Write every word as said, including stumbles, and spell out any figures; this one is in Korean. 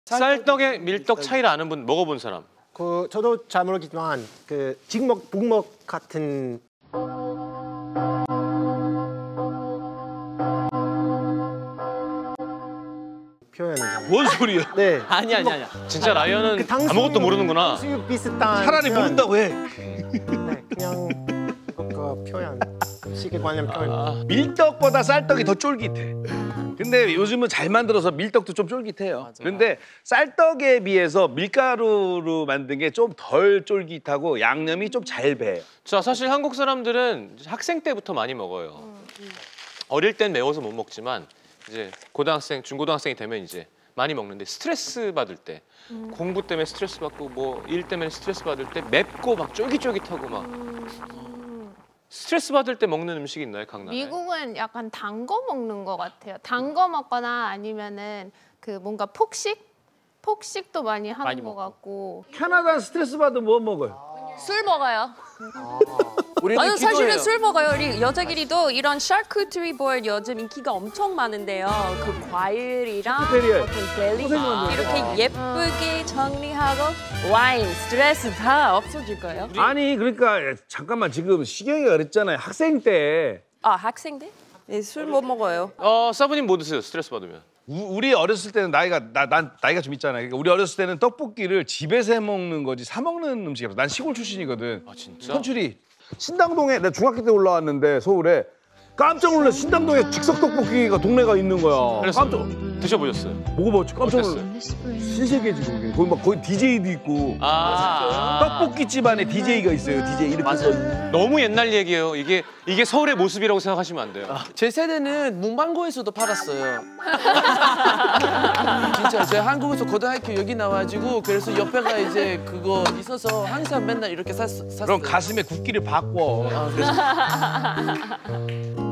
쌀떡의 밀떡 차이를 아는 분 먹어본 사람. 그 저도 잘 모르겠지만 그 직먹 북먹 같은 표현이잖아요. 뭔 소리야? 네. 아니 아니 아니. 진짜 라이언은 그 탕수육, 아무것도 모르는구나. 탕수육 비슷한 차라리 표현. 모른다고 해. 네, 그냥 그 표현, 시계 관련 표현. 아, 밀떡보다 쌀떡이 더 쫄깃해. 근데 요즘은 잘 만들어서 밀떡도 좀 쫄깃해요. 맞아요. 근데 쌀떡에 비해서 밀가루로 만든 게 좀 덜 쫄깃하고 양념이 좀 잘 배. 자, 사실 한국 사람들은 학생 때부터 많이 먹어요. 어릴 땐 매워서 못 먹지만 이제 고등학생, 중고등학생이 되면 이제 많이 먹는데 스트레스 받을 때 음. 공부 때문에 스트레스 받고 뭐 일 때문에 스트레스 받을 때 맵고 막 쫄깃쫄깃하고 막 음. 스트레스 받을 때 먹는 음식이 있나요, 각 나라에? 미국은 약간 단 거 먹는 것 같아요. 단 거 먹거나 아니면은 그 뭔가 폭식? 폭식도 많이 하는 많이 것 먹고. 같고. 캐나다 스트레스 받으면 뭐 먹어요? 술 먹어요. 우리는 아니 사실은 기도해요. 술 먹어요. 우리 여자끼리도 이런 샤크트리 보드 요즘 인기가 엄청 많은데요. 그 과일이랑 베리에. 어떤 벨리 아. 이렇게 예쁘게 정리하고 와인, 스트레스 다 없어질 거예요. 아니 그러니까 잠깐만 지금 시경이가 그랬잖아요. 학생 때 아 학생들? 네, 술 못 먹어요. 어, 사부님 뭐 드세요, 스트레스 받으면? 우, 우리 어렸을 때는 나이가 나, 난 나이가 좀 있잖아요. 그러니까 우리 어렸을 때는 떡볶이를 집에서 해 먹는 거지 사 먹는 음식이라서. 난 시골 출신이거든. 아, 진짜? 선출이 신당동에 내가 중학교 때 올라왔는데 서울에 깜짝 놀라 신당동에 즉석 떡볶이가 동네가 있는 거야. 그래서 깜짝 드셔보셨어요? 먹어봤지. 깜짝 놀라. 어땠어요? 신세계지 거기. 거기 막 거기 디제이도 있고. 아, 떡볶이집 안에 디제이가 있어요. 디제이 이렇게. 맞아요. 너무 옛날 얘기예요. 이게 이게 서울의 모습이라고 생각하시면 안 돼요. 제 세대는 문방구에서도 팔았어요. 진짜 제가 한국에서 고등학교 여기 나와가지고 그래서 옆에가 이제 그거 있어서 항상 맨날 이렇게 샀, 샀어요. 그럼 가슴에 국기를 바꿔. 아, 그래서